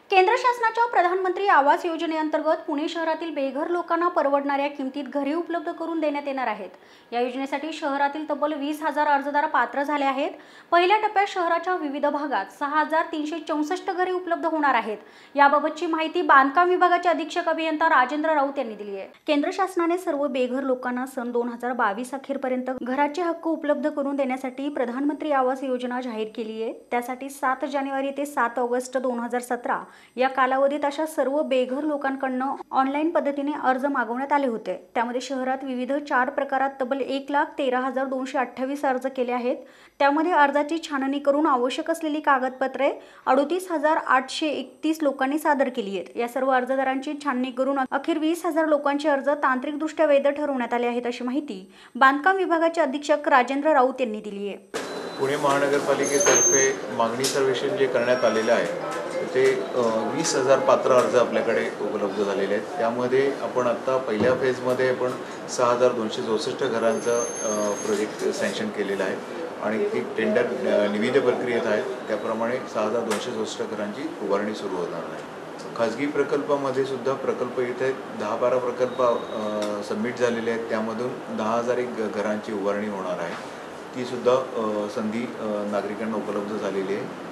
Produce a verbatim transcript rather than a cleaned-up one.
केंद्र शासनाच्या प्रधानमंत्री आवास योजनेअंतर्गत पुणे शहरातील बेघर लोकांना परवडणाऱ्या किमतीत घरे उपलब्ध करून देण्यात येणार आहेत। या योजनेसाठी शहरातील तब्बल वीस हजार अर्जदार पात्र झाले आहेत। पहिल्या टप्प्यात शहराच्या विविध भागात सहा हजार तीनशे चौसष्ट घरे उपलब्ध होणार आहेत। याबाबतची माहिती बांधकाम विभागाचे अधीक्षक अभियंता राजेंद्र राऊत यांनी दिली आहे। केंद्र शासनाने सर्व बेघर लोकांना सन दोन हजार बावीस अखेरपर्यंत घराचे हक्क उपलब्ध करून देण्यासाठी प्रधानमंत्री आवास योजना जाहीर केली आहे। त्यासाठी सात जानेवारी ते सात ऑगस्ट दोन हजार सतरा या कालावधीत अशा सर्व बेघर लोकांकडून ऑनलाईन पद्धतीने अर्ज मागवण्यात आले होते। त्यामध्ये शहरात विविध चार प्रकारात तब्बल एक लाख तेरा हजार दोनशे अठ्ठावीस अर्ज केले आहेत। त्यामध्ये अर्जाची छाननी करून आवश्यक असलेली कागदपत्रे अडतीस हजार आठशे एकतीस लोकांनी सादर केली आहेत। या सर्व अर्जदारांची छाननी करून अखेर वीस हजार लोकांचे अर्ज तांत्रिकदृष्ट्या वैध ठरवण्यात आले आहेत, अशी माहिती बांधकाम विभागाचे अधीक्षक राजेंद्र राऊत यांनी दिली आहे। पुणे महानगरपालिकेतर्फे मागणी सर्वेक्षण जे करण्यात आलेले आहे ते वीस हजार पात्र अर्ज आपल्याकडे उपलब्ध झालेले आहेत। त्यामध्ये आपण आता पहिल्या फेजमध्ये आपण सहा हजार दोनशे चौसष्ट घरांचं प्रोजेक्ट सँक्शन केलेलं आहे आणि ती टेंडर निविदा प्रक्रियेत आहे। त्याप्रमाणे सहा हजार दोनशे चौसष्ट घरांची उभारणी सुरू होणार आहे। खाजगी प्रकल्पामध्ये सुद्धा प्रकल्प इथे दहा बारा प्रकल्प सबमिट झालेले आहेत। त्यामधून दहा हजार एक घरांची उभारणी होणार आहे। ती सुद्धा संधी नागरिकांना उपलब्ध झालेली आहे।